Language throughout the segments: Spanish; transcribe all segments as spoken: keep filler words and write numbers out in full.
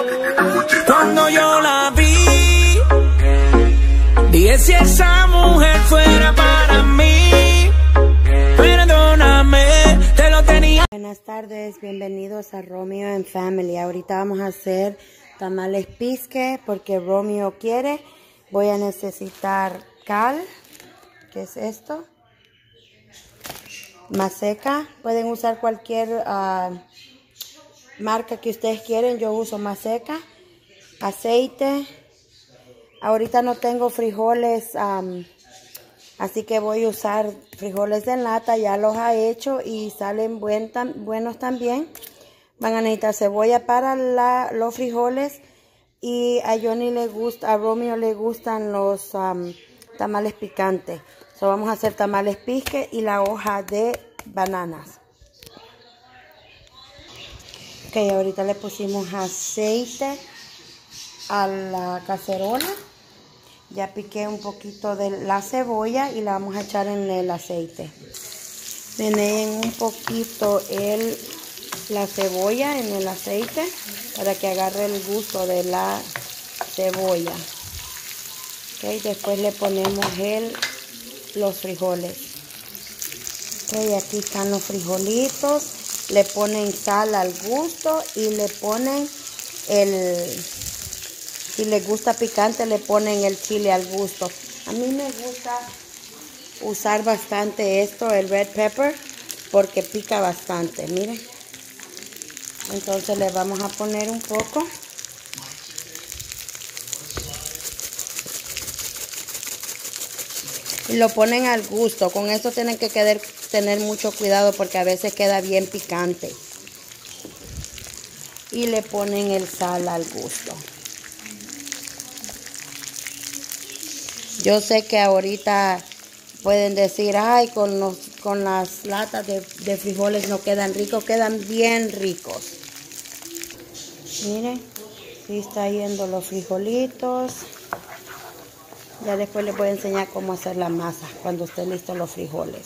Cuando yo la vi, dije si esa mujer fuera para mí, perdóname, te lo tenía. Buenas tardes, bienvenidos a Romeo and Family. Ahorita vamos a hacer tamales pisque porque Romeo quiere. Voy a necesitar cal, ¿qué es esto? Maseca, pueden usar cualquier uh, marca que ustedes quieren, yo uso Maseca. Aceite, ahorita no tengo frijoles, um, así que voy a usar frijoles de lata, ya los he hecho y salen buen tam, buenos también. Van a necesitar cebolla para la, los frijoles y a Johnny le gusta, a Romeo le gustan los um, tamales picantes. So vamos a hacer tamales pisque y la hoja de bananas. Ok, ahorita le pusimos aceite a la cacerola. Ya piqué un poquito de la cebolla y la vamos a echar en el aceite. Meneen un poquito el, la cebolla en el aceite para que agarre el gusto de la cebolla. Okay, después le ponemos el, los frijoles. Okay, aquí están los frijolitos. Le ponen sal al gusto y le ponen el... Si les gusta picante, le ponen el chile al gusto. A mí me gusta usar bastante esto, el red pepper, porque pica bastante, miren. Entonces le vamos a poner un poco. Y lo ponen al gusto. Con esto tienen que quedar, tener mucho cuidado porque a veces queda bien picante. Y le ponen el sal al gusto. Yo sé que ahorita pueden decir, ay, con, los, con las latas de, de frijoles no quedan ricos, quedan bien ricos. Miren, sí está yendo los frijolitos. Ya después les voy a enseñar cómo hacer la masa cuando estén listos los frijoles.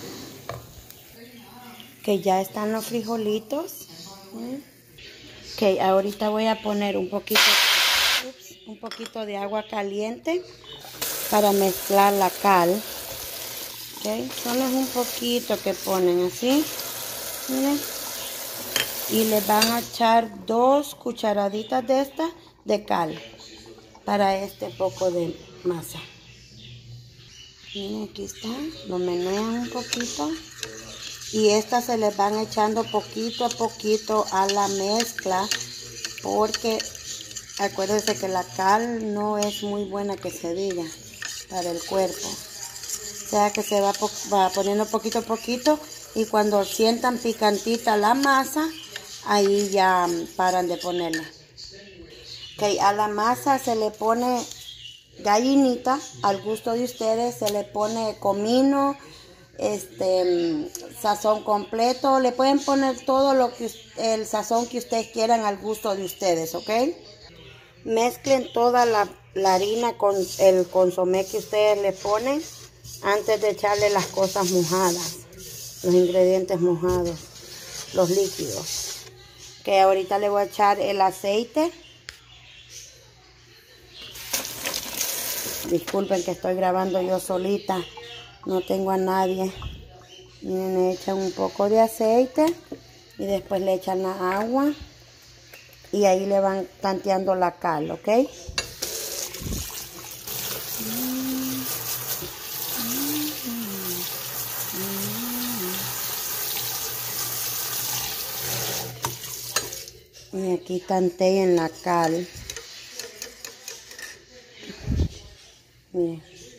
Que ya están los frijolitos. Ok, ahorita voy a poner un poquito, ups, un poquito de agua caliente para mezclar la cal. Okay, solo es un poquito que ponen así. Miren. Y le van a echar dos cucharaditas de esta de cal para este poco de masa. Miren, aquí está. Lo menean un poquito. Y estas se les van echando poquito a poquito a la mezcla porque acuérdense que la cal no es muy buena que se diga para el cuerpo. O sea que se va, va poniendo poquito a poquito y cuando sientan picantita la masa, ahí ya paran de ponerla. Ok, a la masa se le pone gallinita, al gusto de ustedes, se le pone comino, este sazón completo, le pueden poner todo lo que el sazón que ustedes quieran al gusto de ustedes, ¿ok? Mezclen toda la, la harina con el consomé que ustedes le ponen antes de echarle las cosas mojadas, los ingredientes mojados, los líquidos. Que ahorita le voy a echar el aceite. Disculpen que estoy grabando yo solita, no tengo a nadie. Miren, le echan un poco de aceite y después le echan la agua. Y ahí le van tanteando la cal, ¿ok? Y aquí tanteen la cal. Miren.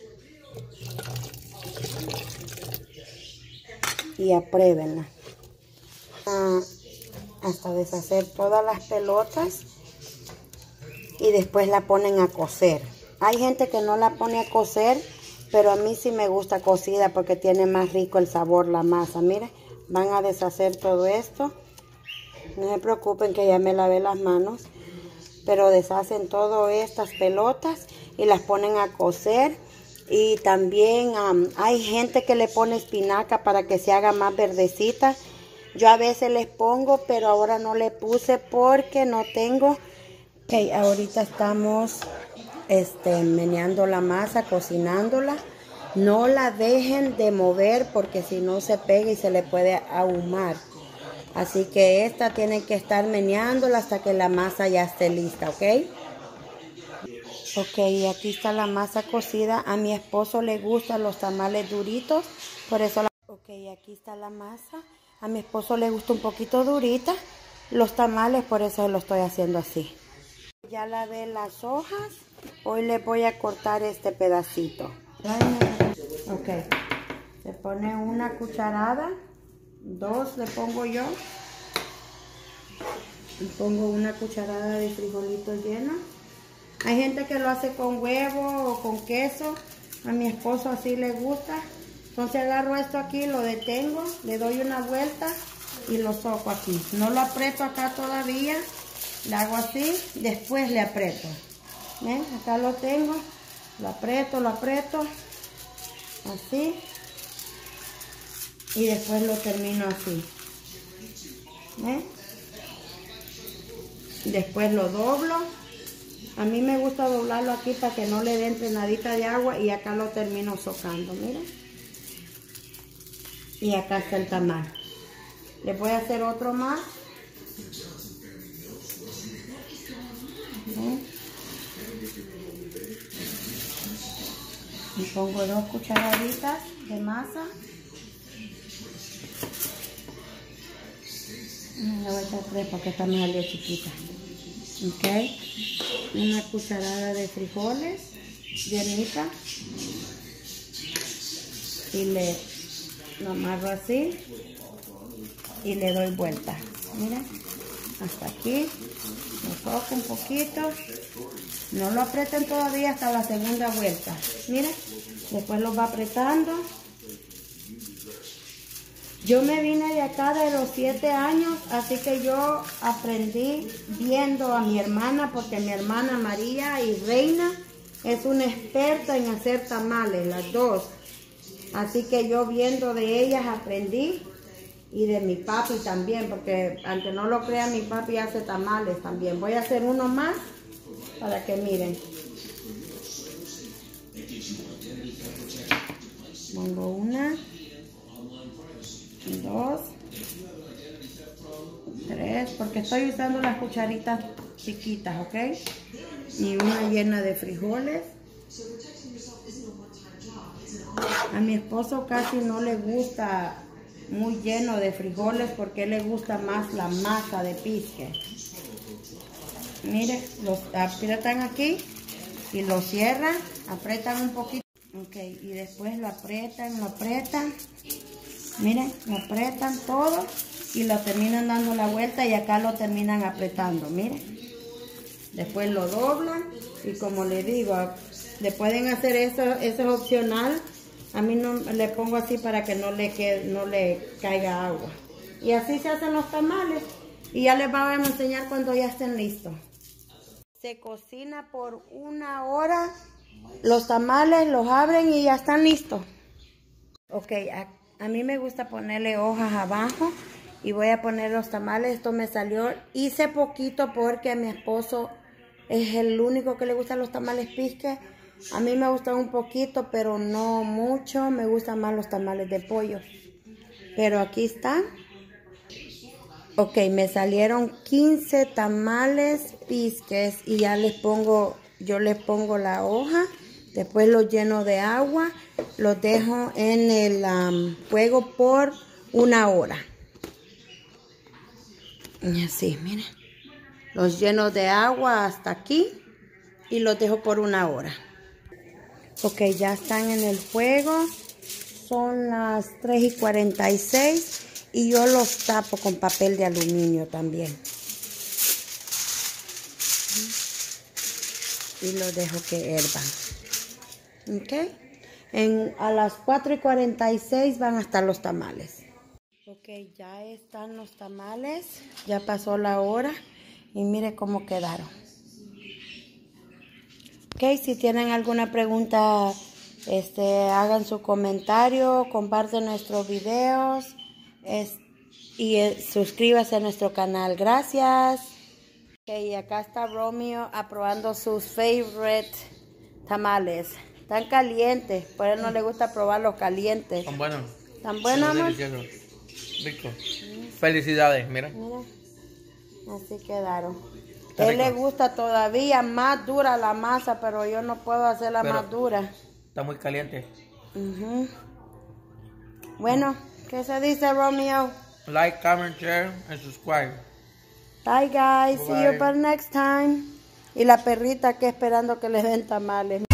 Y apruébenla. Ah, hasta deshacer todas las pelotas y después la ponen a cocer. Hay gente que no la pone a cocer, pero a mí sí me gusta cocida porque tiene más rico el sabor la masa. Miren, van a deshacer todo esto. No se preocupen que ya me lavé las manos, pero deshacen todas estas pelotas y las ponen a cocer. Y también um, hay gente que le pone espinaca para que se haga más verdecita. Yo a veces les pongo, pero ahora no le puse porque no tengo. Ok, ahorita estamos este, meneando la masa, cocinándola. No la dejen de mover porque si no se pega y se le puede ahumar. Así que esta tienen que estar meneándola hasta que la masa ya esté lista, ¿ok? Ok, y aquí está la masa cocida. A mi esposo le gustan los tamales duritos, por eso la... Ok, aquí está la masa. A mi esposo le gusta un poquito durita los tamales, por eso lo estoy haciendo así. Ya lavé las hojas. Hoy le voy a cortar este pedacito. Ok, se pone una cucharada, dos le pongo yo. Y pongo una cucharada de frijolitos llenos. Hay gente que lo hace con huevo o con queso. A mi esposo así le gusta. Entonces agarro esto aquí, lo detengo, le doy una vuelta y lo soco aquí. No lo aprieto acá todavía. Le hago así, después le aprieto. ¿Ven? Acá lo tengo. Lo aprieto, lo aprieto. Así. Y después lo termino así. ¿Ven? Después lo doblo. A mí me gusta doblarlo aquí para que no le dé entrenadita de agua y acá lo termino socando, miren. Y acá está el tamal. Les voy a hacer otro más. ¿Ven? Y pongo dos cucharaditas de masa. Le voy a echar tres porque esta me salió chiquita. Ok, una cucharada de frijoles llenita y le lo amarro así y le doy vuelta. Mira, hasta aquí lo toco un poquito, no lo aprieten todavía hasta la segunda vuelta. Mira, después lo va apretando. Yo me vine de acá de los siete años, así que yo aprendí viendo a mi hermana, porque mi hermana María y Reina es una experta en hacer tamales, las dos. Así que yo viendo de ellas aprendí, y de mi papi también, porque aunque no lo crea, mi papi hace tamales también. Voy a hacer uno más para que miren. Pongo una. Dos, tres, porque estoy usando las cucharitas chiquitas, ¿ok? Y una llena de frijoles. A mi esposo casi no le gusta muy lleno de frijoles porque le gusta más la masa de pisque. Mire, los aprietan aquí y lo cierran, aprietan un poquito. Ok, y después lo aprietan, lo aprietan. Miren, lo apretan todo y lo terminan dando la vuelta y acá lo terminan apretando, miren. Después lo doblan y como les digo, le pueden hacer eso, eso es opcional. A mí no le pongo así para que no le quede, no le caiga agua. Y así se hacen los tamales y ya les vamos a enseñar cuando ya estén listos. Se cocina por una hora, los tamales los abren y ya están listos. Ok, aquí. A mí me gusta ponerle hojas abajo y voy a poner los tamales. Esto me salió, hice poquito porque a mi esposo es el único que le gustan los tamales pisques. A mí me gustan un poquito, pero no mucho. Me gustan más los tamales de pollo. Pero aquí están. Ok, me salieron quince tamales pisques y ya les pongo, yo les pongo la hoja. Después los lleno de agua, los dejo en el um, fuego por una hora. Y así, miren. Los lleno de agua hasta aquí y los dejo por una hora. Ok, ya están en el fuego. Son las tres y cuarenta y seis y yo los tapo con papel de aluminio también. Y los dejo que hervan. Ok, en, a las cuatro y cuarenta y seis van a estar los tamales. Ok, ya están los tamales, ya pasó la hora y mire cómo quedaron. Ok, si tienen alguna pregunta, este, hagan su comentario, comparten nuestros videos es, y eh, suscríbase a nuestro canal. Gracias. Ok, y acá está Romeo aprobando sus favorite tamales. Están calientes, por él no le gusta probar los calientes. Son buenos. ¿Están buenos, amor? Deliciosos. Rico. Felicidades, mira. Mira, así quedaron. Está A él le rico. gusta todavía más dura la masa, pero yo no puedo hacerla Pero- más dura. Está muy caliente. Ujú. Bueno, ¿qué se dice, Romeo? Like, comment, share, and subscribe. Bye, guys. See Bye. you for next time. Y la perrita que esperando que le den tamales.